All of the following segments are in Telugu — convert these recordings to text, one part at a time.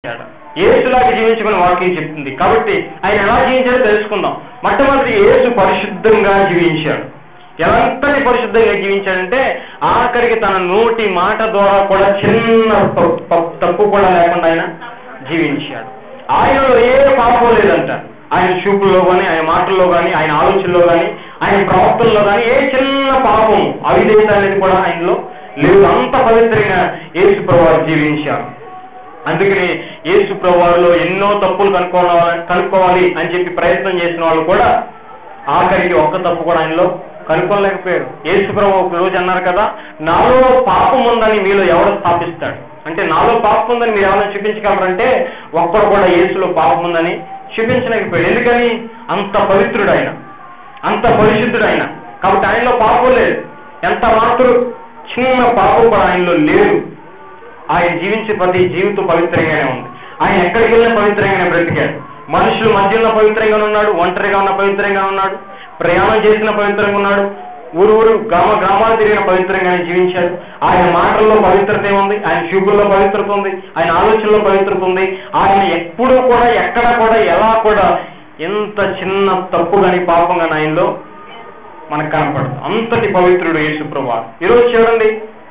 యేసులాగా జీవించమని వాక్యం చెప్తుంది. కాబట్టి ఆయన ఎలా జీవించాడో తెలుసుకుందాం. మొట్టమొదటి యేసు పరిశుద్ధంగా జీవించాడు. ఎంతటి పరిశుద్ధంగా జీవించాడంటే ఆఖరికి తన నోటి మాట ద్వారా కూడా చిన్న తప్పు కూడా లేకుండా ఆయన జీవించాడు. ఆయనలో ఏ పాపం లేదంట. ఆయన చూపుల్లో కానీ, ఆయన మాటల్లో కానీ, ఆయన ఆలోచనలో కానీ, ఆయన ప్రవర్తనలో కానీ ఏ చిన్న పాపం అవిధేయత అనేది కూడా ఆయనలో లేదు. అంత పవిత్రంగా యేసు ప్రభువారు జీవించారు. అందుకని యేసు ప్రభువారిలో ఎన్నో తప్పులు కనుక్కోవాలి అని చెప్పి ప్రయత్నం చేసిన వాళ్ళు కూడా ఆఖరికి ఒక్క తప్పు కూడా ఆయనలో కనుక్కోలేకపోయారు. యేసు ప్రభు ఒక రోజు అన్నారు కదా, నాలో పాపం ఉందని మీలో ఎవరు స్థాపిస్తాడు అంటే, నాలో పాపం ఉందని మీరు ఎవరైనా చూపించగలరంటే ఒక్కడు కూడా యేసులో పాపం ఉందని చూపించలేకపోయాడు. ఎందుకని? అంత పవిత్రుడు ఆయన, అంత పరిశుద్ధుడు ఆయన. కాబట్టి ఆయనలో పాపం లేదు. ఎంత మాత్రం చిన్న పాపం కూడా ఆయనలో లేదు. ఆయన జీవించే ప్రతి జీవితం పవిత్రంగానే ఉంది. ఆయన ఎక్కడికి వెళ్ళినా పవిత్రంగానే బ్రతికాడు. మనుషుల మధ్యలో పవిత్రంగానే ఉన్నాడు, ఒంటరిగా ఉన్న పవిత్రంగా ఉన్నాడు, ప్రయాణం చేసిన పవిత్రంగా ఉన్నాడు, ఊరు గ్రామాలు తిరిగిన పవిత్రంగానే జీవించాడు. ఆయన మాటల్లో పవిత్రత ఉంది, ఆయన చూపుల్లో పవిత్రత ఉంది, ఆయన ఆలోచనలో పవిత్రత ఉంది. ఆయన ఎప్పుడూ కూడా ఎక్కడ కూడా ఎలా కూడా ఎంత చిన్న తప్పు కానీ పాపం కానీ ఆయనలో మనకు కనపడదు. అంతటి పవిత్రుడు యేసు ప్రభువు. ఈరోజు చూడండి,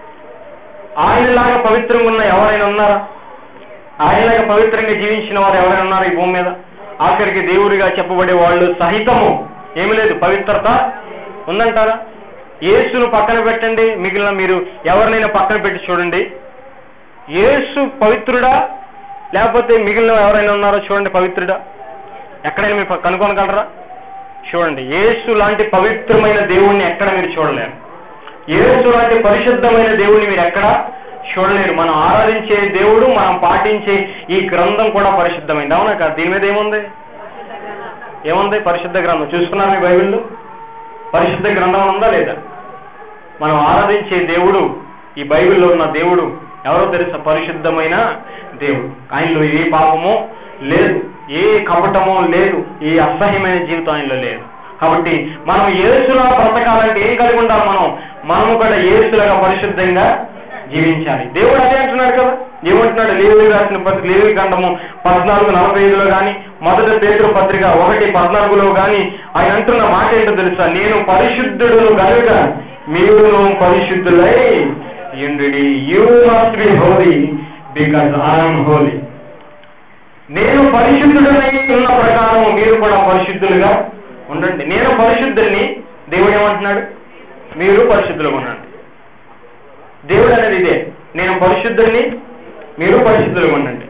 ఆయనలాగా పవిత్రంగా ఉన్న ఎవరైనా ఉన్నారా? ఆయనలాగా పవిత్రంగా జీవించిన వారు ఎవరైనా ఉన్నారా ఈ భూమి మీద? ఆఖరికి దేవుడిగా చెప్పబడే వాళ్ళు సహితము ఏమి లేదు, పవిత్రత ఉందంటారా? యేసును పక్కన పెట్టండి, మిగిలిన మీరు ఎవరినైనా పక్కన పెట్టి చూడండి. యేసు పవిత్రుడా లేకపోతే మిగిలిన ఎవరైనా ఉన్నారో చూడండి పవిత్రుడా. ఎక్కడైనా మీరు కనుక్కోగలరా? చూడండి, యేసు లాంటి పవిత్రమైన దేవుణ్ణి ఎక్కడ మీరు చూడలేరు. యేసు లాంటి పరిశుద్ధమైన దేవుణ్ణి మీరు ఎక్కడ చూడలేరు. మనం ఆరాధించే దేవుడు, మనం పాటించే ఈ గ్రంథం కూడా పరిశుద్ధమైంది. అవునా కాదు? దీని మీద ఏముంది? పరిశుద్ధ గ్రంథం చూసుకున్నారు మీ బైబిల్లో? పరిశుద్ధ గ్రంథం ఉందా లేదా? మనం ఆరాధించే దేవుడు, ఈ బైబిల్లో ఉన్న దేవుడు ఎవరో తెలుసా? పరిశుద్ధమైన దేవుడు. ఆయనలో ఏ పాపమో లేదు, ఏ కపటమో లేదు, ఏ అసహ్యమైన జీవితం ఆయనలో లేదు. కాబట్టి మనం యేసులా బ్రతకాలంటే ఏం కలిగి ఉండాలి? మనము కూడా యేసులాగా పరిశుద్ధంగా జీవించాలి. దేవుడు అదే అంటున్నాడు కదా. ఏమంటున్నాడు? లేవి రాసిన పత్రిక, లేవి గ్రంథము 14:45లో కానీ, మొదటి పేతురు పత్రిక 1:14లో కానీ ఆయన అంటున్న మాట ఏంటో తెలుసా? నేను పరిశుద్ధుడును గనుక మీరును పరిశుద్ధులై యుండుడి. You must be holy because I am holy. నేను పరిశుద్ధుడనై ఉన్న ప్రకారం మీరు కూడా పరిశుద్ధులుగా ఉండండి. నేను పరిశుద్ధుల్ని, దేవుడు ఏమంటున్నాడు? మీరు పరిశుద్ధులుగా ఉండండి. దేవుడు అనేది ఇదే, నేను పరిశుద్ధుల్ని, మీరు పరిశుద్ధులుగా ఉండండి.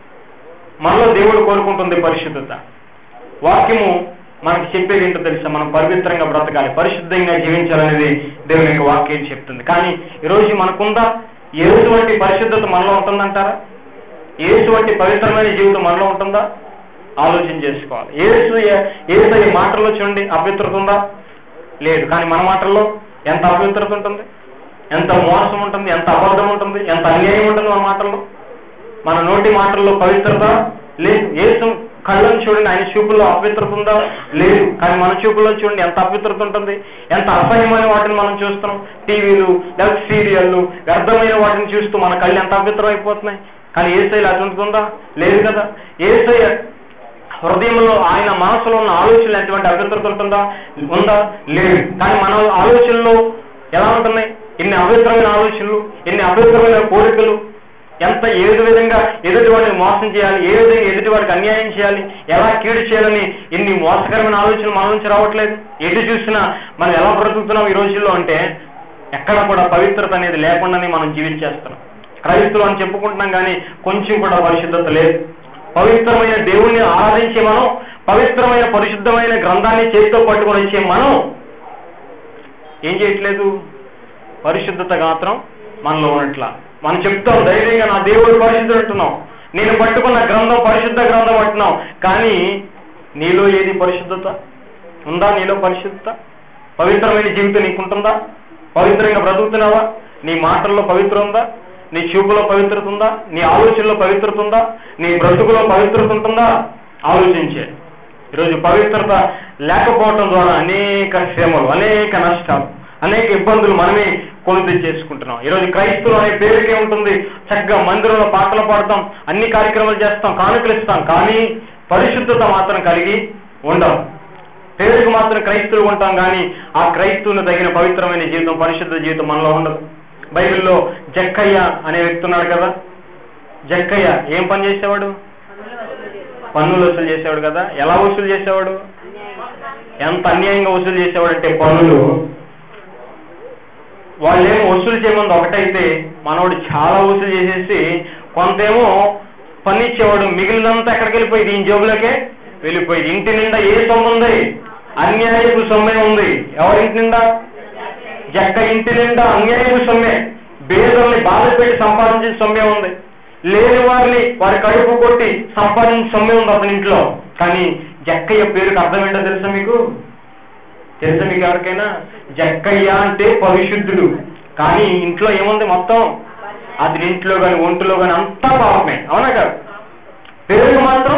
మనలో దేవుడు కోరుకుంటుంది పరిశుద్ధత. వాక్యము మనకి చెప్పేది ఏంటో తెలుసా? మనం పవిత్రంగా బ్రతకాలి, పరిశుద్ధంగా జీవించాలనేది దేవుని యొక్క వాక్యం చెప్తుంది. కానీ ఈరోజు మనకుందా? యేసు వంటి పరిశుద్ధత మనలో ఉంటుందంటారా? యేసు వంటి పవిత్రమైన జీవితం మనలో ఉంటుందా? ఆలోచన చేసుకోవాలి. యేసు మాటల్లో చూడండి, అపవిత్రత ఉందా? లేదు. కానీ మన మాటల్లో ఎంత అపవిత్రత ఉంటుంది, ఎంత మోసం ఉంటుంది, ఎంత అబద్ధం ఉంటుంది, ఎంత అన్యాయం ఉంటుంది మన మాటల్లో. మన నోటి మాటల్లో పవిత్రత లేదు. యేసు కళ్ళను చూడండి, ఆయన చూపుల్లో అపవిత్రత ఉందా? లేదు. కానీ మన చూపుల్లో చూడండి ఎంత అపవిత్రత ఉంటుంది, ఎంత అసహ్యమైన వాటిని మనం చూస్తున్నాం. టీవీలు, లేకపోతే సీరియళ్ళు, వ్యర్థమైన వాటిని చూస్తూ మన కళ్ళు ఎంత అపవిత్రం అయిపోతున్నాయి. కానీ యేసయ్యలో అది ఉంటుందా? లేదు కదా. యేసయ్య హృదయంలో, ఆయన మనసులో ఉన్న ఆలోచనలు ఎటువంటి అపవిత్రత ఉంటుందా? లేదు. కానీ మన ఆలోచనలో ఎలా ఉంటున్నాయి? ఎన్ని అపవిత్రమైన ఆలోచనలు, ఎన్ని అపవిత్రమైన కోరికలు, ఏది విధంగా ఎదుటి వాడిని మోసం చేయాలి, ఏ విధంగా ఎదుటి వాడికి అన్యాయం చేయాలి, ఎలా కీడు చేయాలని ఎన్ని మోసకరమైన ఆలోచనలు మన నుంచి రావట్లేదు. ఎటు చూసినా మనం ఎలా బ్రతుకుతున్నాం ఈ రోజుల్లో అంటే, ఎక్కడ కూడా పవిత్రత అనేది లేకుండానే మనం జీవించేస్తున్నాం. క్రైస్తవులు అని చెప్పుకుంటున్నాం కానీ కొంచెం కూడా పరిశుద్ధత లేదు. పవిత్రమైన దేవుణ్ణి ఆరాధించే మనం, పవిత్రమైన పరిశుద్ధమైన గ్రంథాన్ని చేతితో పట్టుకొని వచ్చే మనం ఏం చేయట్లేదు? పరిశుద్ధత గాత్రం మనలో ఉన్నట్లా మనం చెప్తాం ధైర్యంగా, నా దేవుడు పరిశుద్ధుడు అంటున్నాం, నేను పట్టుకున్న గ్రంథం పరిశుద్ధ గ్రంథం అంటున్నాం. కానీ నీలో ఏది పరిశుద్ధత ఉందా? నీలో పరిశుద్ధత, పవిత్రమైన జీవితం నీకుంటుందా? పవిత్రంగా బ్రతుకుతున్నావా? నీ మాటల్లో పవిత్ర ఉందా? నీ చూపులో పవిత్రత ఉందా? నీ ఆలోచనలో పవిత్రత ఉందా? నీ బ్రతుకులో పవిత్రత ఉంటుందా? ఆలోచించే. ఈరోజు పవిత్రత లేకపోవటం ద్వారా అనేక శ్రమలు, అనేక నష్టాలు, అనేక ఇబ్బందులు మనమే కొని తెచ్చేసుకుంటున్నాం. ఈరోజు క్రైస్తవులు అనే పేరుకే ఉంటుంది, చక్కగా మందిరంలో పాటలు పాడతాం, అన్ని కార్యక్రమాలు చేస్తాం, కానుకలు ఇస్తాం, కానీ పరిశుద్ధత మాత్రం కలిగి ఉండం. పేరుకు మాత్రం క్రైస్తవులు ఉంటాం, కానీ ఆ క్రైస్తవుని తగిన పవిత్రమైన జీవితం, పరిశుద్ధ జీవితం మనలో ఉండదు. బైబిల్లో జక్కయ్య అనే వ్యక్తి ఉన్నాడు కదా. జక్కయ్య ఏం పని చేసేవాడు? పన్నులు వసూలు చేసేవాడు కదా. ఎలా వసూలు చేసేవాడు? ఎంత అన్యాయంగా వసూలు చేసేవాడు అంటే పన్నులు వాళ్ళేమో వసూలు చేయమంది ఒకటైతే మనవాడు చాలా వసూలు చేసేసి కొంతేమో పన్ను ఇచ్చేవాడు, మిగిలినంతా ఎక్కడికి వెళ్ళిపోయింది? ఈయన జోబులోకే వెళ్ళిపోయింది. ఇంటి నిండా ఏ సొమ్ము ఉంది? అన్యాయపు సొమ్మే ఉంది. ఎవరింటి నిండా? జక్క ఇంటి నిండా అన్యాయపు సొమ్మే, పేదల్ని బాధ పెట్టి సంపాదించిన సొమ్మే ఉంది, లేని వారిని వారి కడుపు కొట్టి సంపాదించిన సొమ్మే ఉంది అతని ఇంట్లో. కానీ జక్కయ్య పేరుకి అర్థం ఏంటో తెలుసా మీకు? తెలుసా మీకు ఎవరికైనా? జక్కయ్య అంటే పరిశుద్ధుడు. కానీ ఇంట్లో ఏముంది? మొత్తం అతని ఇంట్లో కానీ ఒంటిలో కానీ అంతా పాపమే, అవునా కాదు? పేరులో మాత్రం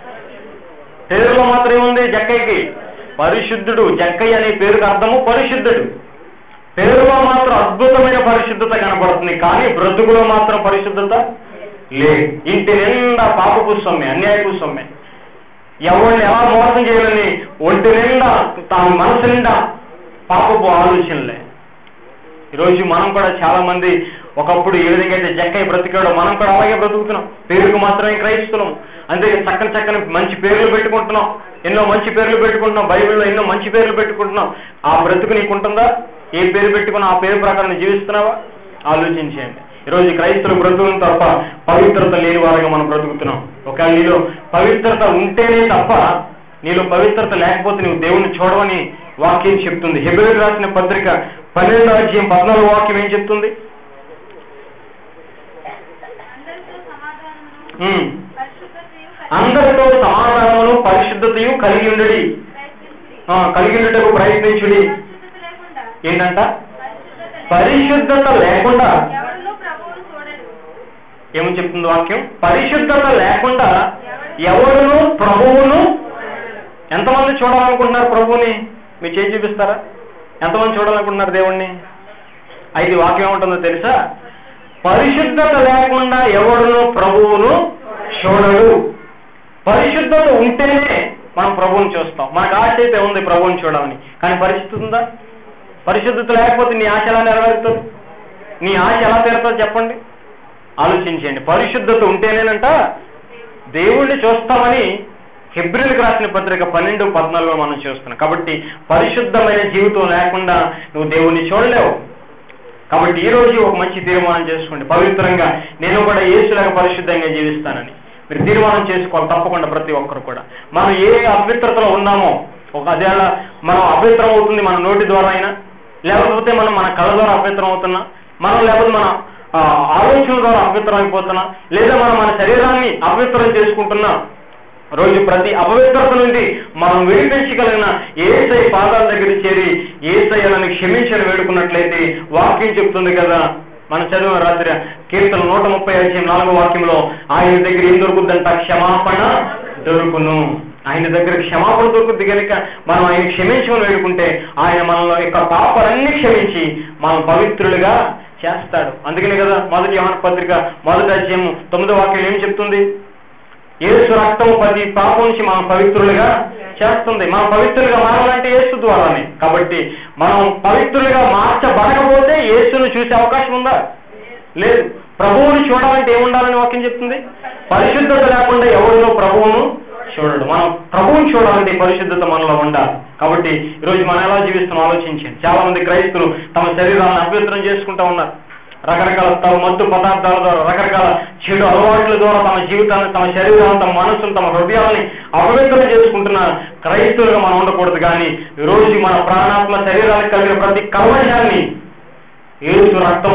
ఏముంది? జక్కయ్యకి పరిశుద్ధుడు. జక్కయ్య అనే పేరుకి అర్థము పరిశుద్ధుడు. పేరులో మాత్రం అద్భుతమైన పరిశుద్ధత కనబడుతుంది, కానీ బ్రతుకులో మాత్రం పరిశుద్ధత లేదు. ఇంటి నిండా పాపపు సొమ్మె, అన్యాయపు సొమ్మె, ఎవరిని ఎలా మోసం చేయాలని ఒంటి నిండా తన మనసు నిండా పాపపు ఆలోచనలే. ఈరోజు మనం కూడా చాలా మంది ఒకప్పుడు ఏ విధంగా అయితే జక్కయ్య బ్రతికాడో మనం కూడా అలాగే బ్రతుకుతున్నాం. పేరుకు మాత్రమే క్రైస్తవులం, అంతే చక్కని చక్కని మంచి పేర్లు పెట్టుకుంటున్నాం, ఎన్నో మంచి పేర్లు పెట్టుకుంటున్నాం, బైబిల్లో ఎన్నో మంచి పేర్లు పెట్టుకుంటున్నాం. ఆ బ్రతుకు నీకుంటుందా? ఏ పేరు పెట్టుకున్నా ఆ పేరు ప్రకారం జీవిస్తున్నావా? ఆలోచించేయండి. ఈరోజు క్రైస్తవులు బ్రతుకులను తప్ప పవిత్రత లేని వారుగా మనం బ్రతుకుతున్నాం. ఒకవేళ నీలో పవిత్రత ఉంటేనే తప్ప, నీలో పవిత్రత లేకపోతే నువ్వు దేవుణ్ణి చూడవని వాక్యం చెప్తుంది. హెబ్రీయులకు రాసిన పత్రిక 12వ అధ్యాయం 14వ వాక్యం ఏం చెప్తుంది? అందరితో సమాధానమును పరిశుద్ధతయు కలిగినటకు ప్రయత్నించుడి. ఏంటంట? పరిశుద్ధత లేకుండా ఏమని చెప్తుంది వాక్యం? పరిశుద్ధత లేకుండా ఎవరును ప్రభువును. ఎంతమంది చూడాలనుకుంటున్నారు ప్రభువుని? మీరు చేసి చూపిస్తారా? ఎంతమంది చూడాలనుకుంటున్నారు దేవుణ్ణి? అయితే వాక్యం ఏముంటుందో తెలుసా? పరిశుద్ధత లేకుండా ఎవరును ప్రభువును చూడడు. పరిశుద్ధత ఉంటేనే మనం ప్రభువుని చూస్తాం. మనకు ఆశ అయితే ఉంది ప్రభువుని చూడాలని, కానీ పరిశుద్ధత ఉందా? పరిశుద్ధత లేకపోతే నీ ఆశ ఎలా నెరవేరుతుంది? నీ ఆశ ఎలా తీరుతుంది చెప్పండి? ఆలోచించండి. పరిశుద్ధత ఉంటేనేనంట దేవుణ్ణి చూస్తామని హెబ్రీయులకు రాసిన పత్రిక 12:14 మనం చూస్తున్నాం. కాబట్టి పరిశుద్ధమైన జీవితం లేకుండా నువ్వు దేవుణ్ణి చూడలేవు. కాబట్టి ఈ రోజు ఒక మంచి తీర్మానం చేసుకోండి, పవిత్రంగా నేను కూడా యేసులాగా పరిశుద్ధంగా జీవిస్తానని మీరు తీర్మానం చేసుకోవాలి తప్పకుండా. ప్రతి ఒక్కరు కూడా మనం ఏ అపవిత్రతలో ఉన్నామో, ఒక అదేళ మనం అపవిత్రం అవుతుంది మన నోటి ద్వారా అయినా, లేకపోతే మనం మన కళ్ళ ద్వారా అపవిత్రం అవుతున్నా, మనం లేకపోతే మన ఆలోచనల ద్వారా అపవిత్రం అయిపోతున్నా, లేదా మనం మన శరీరాన్ని అపవిత్రం చేసుకుంటున్నా. రోజు ప్రతి అపవిత్రత నుండి మనం విడిపించగలిగిన యేసయ్య పాదాల దగ్గర చేరి యేసయ్య నన్ను క్షమించని వేడుకున్నట్లయితే వాక్యం చెప్తుంది కదా, మనం చదివిన రాత్రి కీర్తన 130:4వ వాక్యంలో ఆయన దగ్గర ఏం దొరుకుద్దంట? క్షమాపణ దొరుకును. ఆయన దగ్గర క్షమాపణ దొరుకుద్ది కనుక మనం ఆయన క్షమించమని వేడుకుంటే ఆయన మనలో యొక్క పాపాలన్నీ క్షమించి మనం పవిత్రులుగా చేస్తాడు. అందుకనే కదా 1 యోహాను పత్రిక 1వ అధ్యాయం 9వ వాక్యం ఏం చెప్తుంది? యేసు రక్తం ప్రతి పాపం నుంచి మనం పవిత్రులుగా చేస్తుంది. మనం పవిత్రులుగా మారాలంటే యేసు ద్వారానే. కాబట్టి మనం పవిత్రులుగా మార్చబడకపోతే యేసును చూసే అవకాశం ఉందా? లేదు. ప్రభువుని చూడాలంటే ఏముండాలని వాక్యం చెప్తుంది? పరిశుద్ధత లేకుండా ఎవరిలో ప్రభువును చూడడు. మనం ప్రభువుని చూడాలంటే పరిశుద్ధత మనలో ఉండాలి. కాబట్టి ఈరోజు మనం ఎలా జీవిస్తున్నాం ఆలోచించండి. చాలా మంది క్రైస్తవులు తమ శరీరాలను అపవిత్రం చేసుకుంటూ ఉన్నారు. రకరకాల మత్తు పదార్థాల ద్వారా, రకరకాల చెడు అలవాట్ల ద్వారా తమ జీవితాన్ని, తమ శరీరాన్ని, తమ మనసును, తమ హృదయాన్ని అపవిత్రం చేసుకుంటున్న క్రైస్తవులుగా మనం ఉండకూడదు. కానీ ఈరోజు మన ప్రాణాత్మ శరీరానికి కలిగిన ప్రతి కల్మషాన్ని యేసు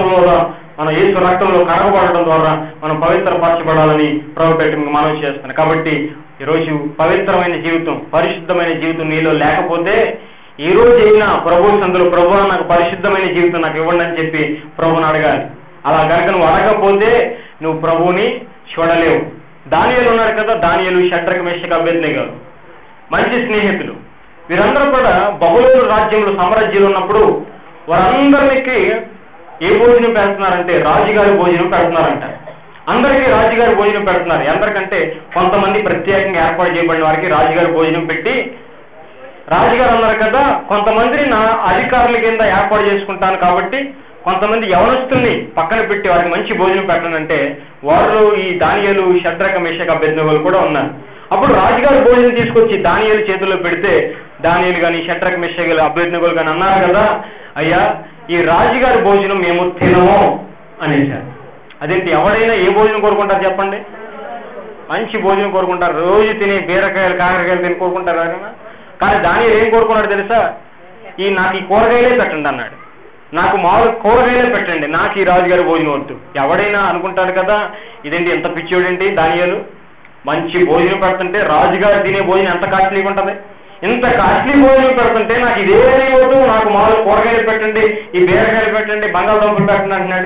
రక్తంలో కడగబడడం ద్వారా మనం పవిత్రపరచబడాలని ప్రభువు మనం చేస్తున్నాం. కాబట్టి ఈరోజు పవిత్రమైన జీవితం, పరిశుద్ధమైన జీవితం నీలో లేకపోతే ఈ రోజైనా ప్రభు సందులో ప్రభువా నాకు పరిశుద్ధమైన జీవితం నాకు ఇవ్వండి అని చెప్పి ప్రభువుని అడగాలి. అలా కనుక నువ్వు అడగకపోతే నువ్వు ప్రభువుని చూడలేవు. దానియేలు ఉన్నాడు కదా, దానియేలు, షడ్రక్, మేషక్, అబేద్నెగో మంచి స్నేహితులు. వీరందరూ కూడా బబులోను రాజ్యంలో సామ్రాజ్యాలు ఉన్నప్పుడు వారందరికి ఏ భోజనం పెడుతున్నారంటే రాజుగారి భోజనం పెడుతున్నారంట. అందరికీ రాజుగారి భోజనం పెడుతున్నారు. ఎందరికంటే కొంతమంది ప్రత్యేకంగా ఏర్పాటు చేయబడిన వారికి రాజుగారి భోజనం పెట్టి, రాజుగారు అన్నారు కదా కొంతమందిని నా అధికారుల కింద ఏర్పాటు చేసుకుంటాను కాబట్టి కొంతమంది యవనస్తుల్ని పక్కన పెట్టి వారికి మంచి భోజనం పెట్టనంటే వారిలో ఈ దానియేలు, షద్రక, మేషక, అబేద్నెగోలు కూడా ఉన్నారు. అప్పుడు రాజుగారి భోజనం తీసుకొచ్చి దానియేలు చేతుల్లో పెడితే దానియేలు కానీ షద్రక, మేషక, అబేద్నెగోలు కానీ అన్నారు కదా, అయ్యా ఈ రాజుగారి భోజనం మేము తినము అనేసారు. అదేంటి, ఎవరైనా ఏ భోజనం కోరుకుంటారు చెప్పండి? మంచి భోజనం కోరుకుంటారు. రోజు తినే బీరకాయలు, కాకరకాయలు తిని కోరుకుంటారు ఎవరైనా? కానీ దానియేలు ఏం కోరుకున్నాడు తెలుసా? నాకు ఈ కూరగాయలే పెట్టండి అన్నాడు. నాకు మామూలు కూరగాయలే పెట్టండి, నాకు ఈ రాజుగారి భోజనం వద్దు. ఎవడైనా అనుకుంటాడు కదా, ఇదేంటి ఎంత పిచ్చోడేంటి దానియేలు, మంచి భోజనం పెడుతుంటే రాజుగారు తినే భోజనం ఎంత కాస్ట్లీగా ఉంటుంది, ఇంత కాస్ట్లీ భోజనం పెడుతుంటే నాకు ఇదేమీ వద్దు, నాకు మామూలు కూరగాయలు పెట్టండి, ఈ బీరకాయలు పెట్టండి, బంగాళదుంపలు పెట్టండి అంటున్నాడు.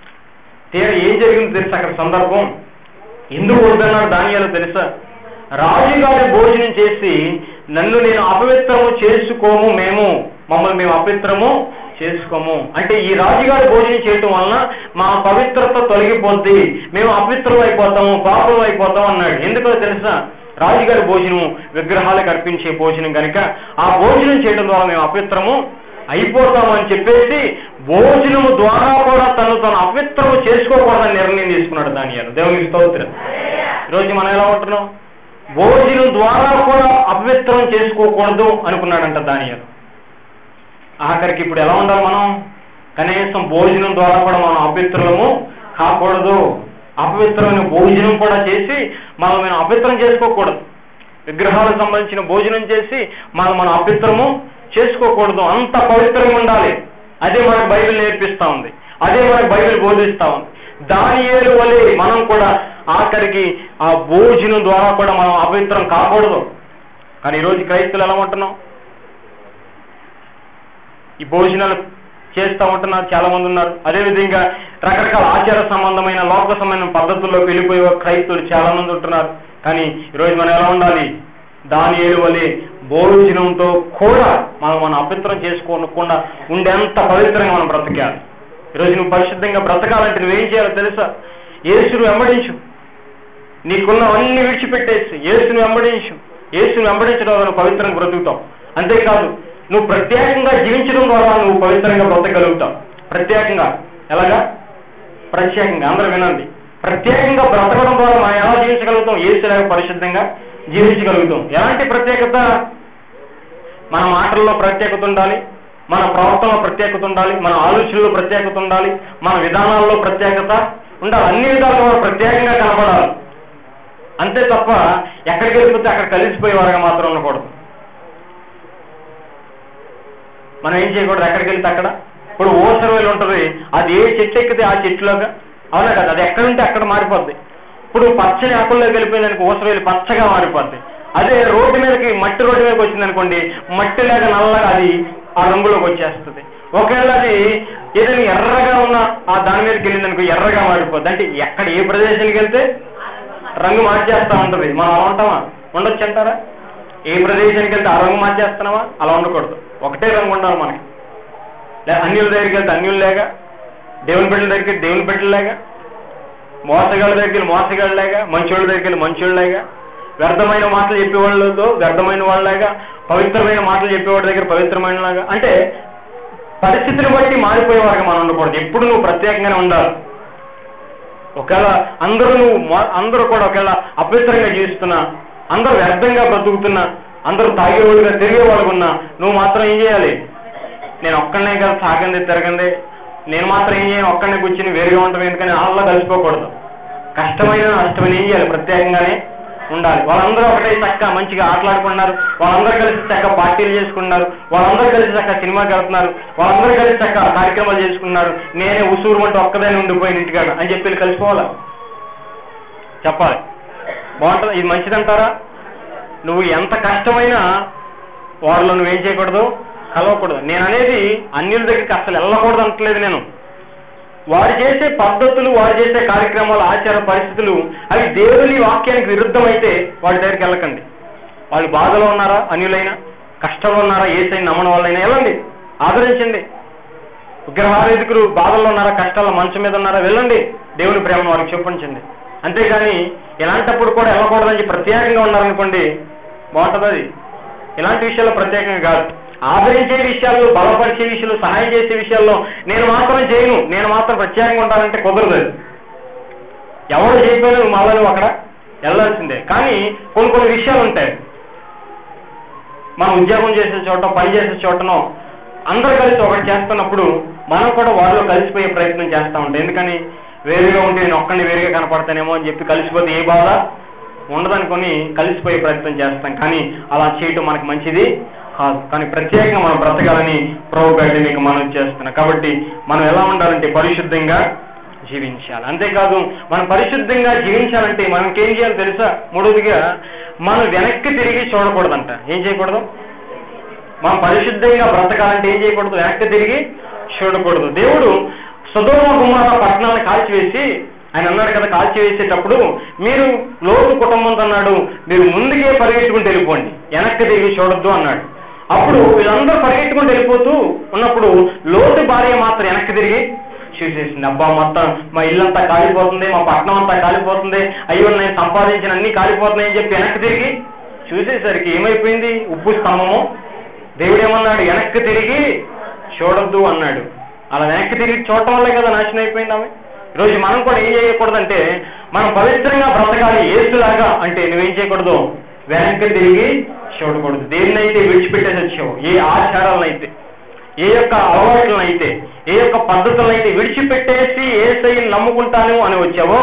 ఏం జరిగింది తెలుసా అక్కడ సందర్భం? ఎందుకు వద్దన్నాడు దానియేలు తెలుసా? రాజుగారి భోజనం చేసి నన్ను నేను అపవిత్రము చేసుకోము, మమ్మల్ని మేము అపవిత్రము చేసుకోము అంటే ఈ రాజుగారి భోజనం చేయటం వలన మా పవిత్రత తొలగిపోద్ది, మేము అపవిత్రం అయిపోతాము, పాపం అయిపోతాం అన్నాడు. ఎందుకో తెలుసా? రాజుగారి భోజనం విగ్రహాలకు అర్పించే భోజనం కనుక ఆ భోజనం చేయడం ద్వారా మేము అపవిత్రము అయిపోతాము అని చెప్పేసి భోజనము ద్వారా కూడా తను అపవిత్రము చేసుకోకూడదని నిర్ణయం తీసుకున్నాడు దానియేలు. దేవునికి స్తోత్రం. ఈరోజు మనం ఎలా ఉంటున్నాం? భోజనం ద్వారా కూడా అపవిత్రం చేసుకోకూడదు అనుకున్నాడంట దానియేలు. ఆఖరికి ఇప్పుడు ఎలా ఉండాలి మనం? కనీసం భోజనం ద్వారా కూడా మనం అపవిత్రము కాకూడదు. అపవిత్రమైన భోజనం కూడా చేసి మనం అపవిత్రం చేసుకోకూడదు. విగ్రహాలకు సంబంధించిన భోజనం చేసి మనం అపవిత్రము చేసుకోకూడదు. అంత పవిత్రంగా ఉండాలి. అదే మనకు బైబిల్ నేర్పిస్తా ఉంది, అదే మనకు బైబిల్ బోధిస్తా ఉంది. దానియేలు వలె మనం కూడా ఆఖరికి ఆ భోజనం ద్వారా కూడా మనం అపవిత్రం కాకూడదు. కానీ ఈరోజు క్రైస్తవులు ఎలా ఉంటున్నాం? ఈ భోజనాలు చేస్తూ ఉంటున్నారు, చాలా మంది ఉన్నారు. అదేవిధంగా రకరకాల ఆచార సంబంధమైన లోక సంబంధమైన పద్ధతుల్లోకి వెళ్ళిపోయే క్రైస్తవులు చాలా మంది ఉంటున్నారు. కానీ ఈరోజు మనం ఎలా ఉండాలి? దానియేలు వలె భోజనంతో కూడా మనం అపవిత్రం చేసుకోకుండా ఉండేంత పవిత్రంగా మనం బ్రతకాలి. ఈరోజు నువ్వు పరిశుద్ధంగా బ్రతకాలంటే నువ్వేం చేయాలో తెలుసా? యేసును వెంబడించు. నీకున్న అన్ని విడిచిపెట్టేసి యేసును వెంబడించు. యేసును వెంబడించడం ద్వారా నువ్వు పవిత్రంగా బ్రతుకుతావు. అంతేకాదు, నువ్వు ప్రత్యేకంగా జీవించడం ద్వారా నువ్వు పవిత్రంగా బ్రతకగలుగుతావు. ప్రత్యేకంగా ఎలాగా? ప్రత్యేకంగా అందరూ వినండి. ప్రత్యేకంగా బ్రతకడం ద్వారా మనం ఎలా జీవించగలుగుతాం? యేసులాగా పరిశుద్ధంగా జీవించగలుగుతాం. ఎలాంటి ప్రత్యేకత? మన మాటల్లో ప్రత్యేకత ఉండాలి, మన ప్రవర్తనలో ప్రత్యేకత ఉండాలి, మన ఆలోచనలో ప్రత్యేకత ఉండాలి, మన విధానాల్లో ప్రత్యేకత ఉండాలి. అన్ని విధాలుగా మనం ప్రత్యేకంగా కనపడాలి. అంతే తప్ప ఎక్కడికి వెళ్ళిపోతే అక్కడ కలిసిపోయేవారుగా మాత్రం ఉండకూడదు. మనం ఏం చేయకూడదు? ఎక్కడికి వెళ్తే అక్కడ. ఇప్పుడు ఓసరవేలు ఉంటుంది, అది ఏ చెట్టు ఎక్కితే ఆ చెట్టులోగా, అవునా కదా? అది ఎక్కడుంటే అక్కడ మారిపోద్ది. ఇప్పుడు పచ్చని ఆకుల్లోకి వెళ్ళిపోయిందనుకో ఓసరవేలు పచ్చగా మారిపోద్ది. అదే రోడ్డు మీదకి మట్టి రోడ్డు మీదకి వచ్చింది అనుకోండి, మట్టిలాగా నల్లగా అది ఆ రంగులోకి వచ్చేస్తుంది. ఒకవేళ అది ఏదైనా ఎర్రగా ఉన్న ఆ దాని మీదకి వెళ్ళింది అనుకో ఎర్రగా మారిపోద్ది. అంటే ఎక్కడ ఏ ప్రదేశానికి వెళ్తే రంగు మార్చేస్తా ఉంటుంది. మనం అలా ఉంటామా? ఉండొచ్చు అంటారా? ఏ ప్రదేశానికి వెళ్తే ఆ రంగు మార్చేస్తున్నావా? అలా ఉండకూడదు. ఒకటే రంగు ఉండాలి మనకి. అన్యుల దగ్గరికి వెళ్తే అన్యుల్లాగా, దేవుని బిడ్డల దగ్గరికి దేవుని బిడ్డలాగా, మోసగాళ్ళ దగ్గరికి మోసగాళ్ళలాగా, మంచోళ్ళ దగ్గరికి మంచోళ్ళలాగా, వ్యర్థమైన మాటలు చెప్పేవాళ్ళతో వ్యర్థమైన వాళ్ళలాగా, పవిత్రమైన మాటలు చెప్పేవాడి దగ్గర పవిత్రమైన లాగా. అంటే పరిస్థితిని బట్టి మారిపోయేవారుగా మనం ఉండకూడదు. ఎప్పుడు నువ్వు ప్రత్యేకంగానే ఉండాలి. ఒకవేళ అందరూ కూడా ఒకవేళ అపవిత్రంగా జీవిస్తున్నా, అందరూ వ్యర్థంగా బ్రతుకుతున్నా, అందరూ తాగేవాళ్ళుగా తిరిగేవాళ్ళుగా ఉన్నా, నువ్వు మాత్రం ఏం చేయాలి? నేను ఒక్కడనే కదా తాగండి తిరగండి, నేను మాత్రం ఏం చేయను, ఒక్కడనే కూర్చుని వేరుగా ఉంటాం ఎందుకని వాళ్ళ కలిసిపోకూడదు. కష్టమైన నష్టమైన ఏం చేయాలి? ప్రత్యేకంగానే ఉండాలి. వాళ్ళందరూ ఒకటే చక్క మంచిగా ఆటలాడుకుంటున్నారు, వాళ్ళందరూ కలిసి చక్క పార్టీలు చేసుకుంటున్నారు, వాళ్ళందరూ కలిసి చక్క సినిమాకి వెళ్తున్నారు, వాళ్ళందరూ కలిసి చక్క కార్యక్రమాలు చేసుకుంటున్నారు, నేనే ఉసూరు మంటూ ఒక్కదాన్ని ఉండిపోయిన ఇంటికాడ అని చెప్పి కలిసిపోవాలా? చెప్పాలి. బాగుంటుంది. ఇది మంచిదంటారా? నువ్వు ఎంత కష్టమైనా వారిలో నువ్వేం చేయకూడదు? కలవకూడదు. నేను అనేది అన్యుల దగ్గరికి అసలు వెళ్ళకూడదు అంటలేదు నేను. వారు చేసే పద్ధతులు, వారు చేసే కార్యక్రమాలు, ఆచార పరిస్థితులు అవి దేవుని వాక్యానికి విరుద్ధమైతే వాడి దగ్గరికి వెళ్ళకండి. వాళ్ళు బాధలో ఉన్నారా? అన్యులైనా కష్టంలో ఉన్నారా? ఏసైనా నమ్మని వాళ్ళైనా వెళ్ళండి, ఆదరించండి. విగ్రహారాధికులు బాధల్లో ఉన్నారా, కష్టాల్లో మంచం మీద ఉన్నారా, వెళ్ళండి దేవుని ప్రేమను వారికి చూపించండి. అంతేగాని ఇలాంటప్పుడు కూడా వెళ్ళకూడదని ప్రత్యేకంగా ఉన్నారనుకోండి, బాగుంటుంది. అది ఇలాంటి విషయాల్లో ప్రత్యేకంగా కాదు. ఆదరించే విషయాల్లో, బలపరిచే విషయాలు, సహాయం చేసే విషయాల్లో నేను మాత్రం చేయను, నేను మాత్రం ప్రత్యేకంగా ఉండాలంటే కుదరదు. అది ఎవరు చేయకపోయినా నువ్వు మళ్ళీ నువ్వు అక్కడ వెళ్ళాల్సిందే. కానీ కొన్ని విషయాలు ఉంటాయి. మనం ఉద్యోగం చేసే చోట, పని చేసే చోటనో అందరూ కలిసి ఒకటి చేస్తున్నప్పుడు మనం కూడా వారిలో కలిసిపోయే ప్రయత్నం చేస్తూ ఉంటాం. ఎందుకని వేరుగా ఉంటే నేను ఒక్కడిని వేరుగా కనపడతానేమో అని చెప్పి కలిసిపోతే ఏ బాధ ఉండదనుకొని కలిసిపోయే ప్రయత్నం చేస్తాం. కానీ అలా చేయటం మనకు మంచిది కాదు. కానీ ప్రత్యేకంగా మనం బ్రతకాలని ప్రభు పేట మీకు మనం చేస్తున్నాం. కాబట్టి మనం ఎలా ఉండాలంటే పరిశుద్ధంగా జీవించాలి. అంతేకాదు మనం పరిశుద్ధంగా జీవించాలంటే మనం ఏం చేయాలో తెలుసా? మూడవదిగా మనం వెనక్కి తిరిగి చూడకూడదంట. ఏం చేయకూడదు? మనం పరిశుద్ధంగా బ్రతకాలంటే ఏం చేయకూడదు? వెనక్కి తిరిగి చూడకూడదు. దేవుడు సొదొమ గొమొర్రా పట్టణాలను కాల్చివేసి ఆయన అన్నాడు కదా, కాల్చివేసేటప్పుడు మీరు లోతు కుటుంబంతో అన్నాడు, మీరు ముందుకే పరిగెట్టుకుంటూ వెళ్ళిపోండి, వెనక్కి తిరిగి చూడొద్దు అన్నాడు. అప్పుడు వీళ్ళందరూ పరిగెట్టుకుంటూ వెళ్ళిపోతూ ఉన్నప్పుడు లోతు భార్య మాత్రం వెనక్కి తిరిగి చూసేసింది. అబ్బా మొత్తం మా ఇల్లంతా కాలిపోతుంది, మా పట్టణం అంతా కాలిపోతుంది, అయ్యో నేను సంపాదించిన అన్ని కాలిపోతున్నాయని చెప్పి వెనక్కి తిరిగి చూసేసరికి ఏమైపోయింది? ఉప్పు స్తంభము. దేవుడు ఏమన్నాడు? వెనక్కి తిరిగి చూడొద్దు అన్నాడు. అలా వెనక్కి తిరిగి చూడటం వల్లే కదా నాశనం అయిపోయింది ఆమె. ఈరోజు మనం కూడా ఏం చేయకూడదంటే మనం పవిత్రంగా బ్రతకాలి యేసులాగా. అంటే నువ్వేం చేయకూడదు? వెనక్కి తిరిగి చూడకూడదు. దేన్నైతే విడిచిపెట్టేసి వచ్చావు, ఏ ఆచారాలనైతే, ఏ యొక్క అలవాట్లనైతే, ఏ యొక్క పద్ధతులనైతే విడిచిపెట్టేసి యేసయ్యని నమ్ముకుంటాను అని వచ్చావో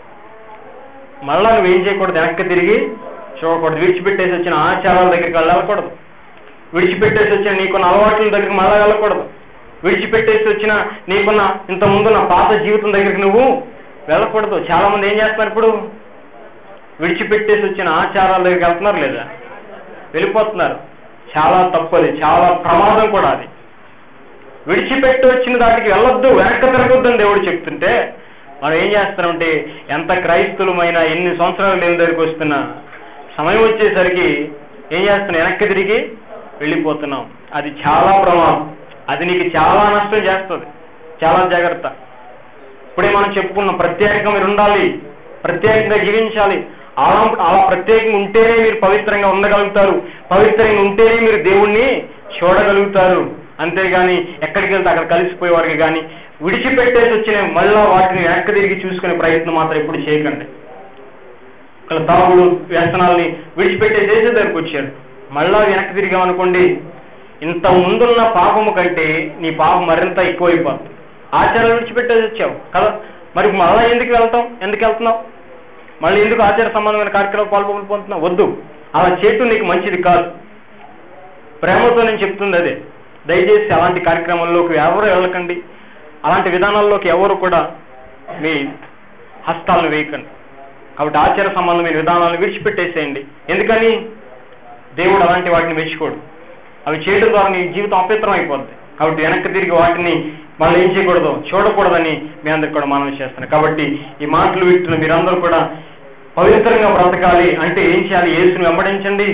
మళ్ళా నువ్వేం చేయకూడదు? వెనక్కి తిరిగి చూడకూడదు. విడిచిపెట్టేసి వచ్చిన ఆచారాల దగ్గరికి వెళ్ళకూడదు. విడిచిపెట్టేసి వచ్చిన నీకున్న అలవాట్ల దగ్గరికి మళ్ళా వెళ్ళకూడదు. విడిచిపెట్టేసి వచ్చిన నీకున్న ఇంత ముందున్న పాత జీవితం దగ్గరికి నువ్వు వెళ్ళకూడదు. చాలా మంది ఏం చేస్తున్నారు? ఇప్పుడు విడిచిపెట్టేసి వచ్చిన ఆచారాల దగ్గరికి వెళ్తున్నారు లేదా? వెళ్ళిపోతున్నారు. చాలా తప్పది, చాలా ప్రమాదం కూడా అది. విడిచిపెట్టి వచ్చిన దాటికి వెళ్ళొద్దు, వెనక్కి తిరగొద్దని దేవుడు చెప్తుంటే మనం ఏం చేస్తామంటే ఎంత క్రైస్తవులమైనా ఎన్ని సంవత్సరాలు లేని దగ్గరికి వస్తున్నా సమయం వచ్చేసరికి ఏం చేస్తున్నాం? వెనక్కి తిరిగి వెళ్ళిపోతున్నాం. అది చాలా ప్రమాదం. అది నీకు చాలా నష్టం చేస్తుంది. చాలా జాగ్రత్త. ఇప్పుడే మనం చెప్పుకున్నాం, ప్రత్యేకంగా మీరు ఉండాలి, ప్రత్యేకంగా జీవించాలి. అలా ప్రత్యేకంగా ఉంటేనే మీరు పవిత్రంగా ఉండగలుగుతారు. పవిత్రంగా ఉంటేనే మీరు దేవుణ్ణి చూడగలుగుతారు. అంతేగాని ఎక్కడికి వెళ్తే అక్కడ కలిసిపోయేవారికి కానీ విడిచిపెట్టేసి వచ్చిన మళ్ళా వాటిని వెనక్కి తిరిగి చూసుకునే ప్రయత్నం మాత్రం ఎప్పుడు చేయకండి. ఇక్కడ తాగుడు వ్యసనాలని విడిచిపెట్టేసేసే దగ్గరికి వచ్చారు, మళ్ళా వెనక్కి తిరిగామనుకోండి ఇంత ముందున్న పాపము కంటే నీ పాపం మరింత ఎక్కువైపోతుంది. ఆచారాలు విడిచిపెట్టేసి వచ్చావు కదా, మరి మళ్ళా ఎందుకు వెళ్తున్నావు? మళ్ళీ ఎందుకు ఆచార సంబంధమైన కార్యక్రమాలు పాల్పొందుతున్నావు? వద్దు, అలా చేయటం నీకు మంచిది కాదు. ప్రేమతో నేను చెప్తుంది అదే. దయచేసి అలాంటి కార్యక్రమాల్లోకి ఎవరు వెళ్ళకండి. అలాంటి విధానాల్లోకి ఎవరు కూడా మీ హస్తాలను వేయకండి. కాబట్టి ఆచార సంబంధమైన విధానాలను విడిచిపెట్టేసేయండి. ఎందుకని? దేవుడు అలాంటి వాటిని మెచ్చుకోడు. అవి చేయడం ద్వారా నీ జీవితం అపవిత్రం అయిపోద్ది. కాబట్టి వెనక్కి తిరిగి వాటిని మళ్ళీ ఏం చేయకూడదు, చూడకూడదని మీ అందరికి కూడా మనవి చేస్తున్నాను. కాబట్టి ఈ మాటలు వింటున్న మీరందరూ కూడా పవిత్రంగా బ్రతకాలి అంటే ఏం చేయాలి? యేసుని వెంబడించండి,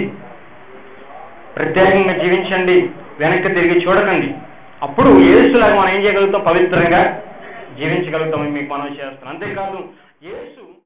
ప్రత్యేకంగా జీవించండి, వెనక్కి తిరిగి చూడకండి. అప్పుడు యేసులాగా మనం ఏం చేయగలుగుతాం? పవిత్రంగా జీవించగలుగుతామని మీకు మనవి చేస్తున్నాను. అంతేకాదు యేసు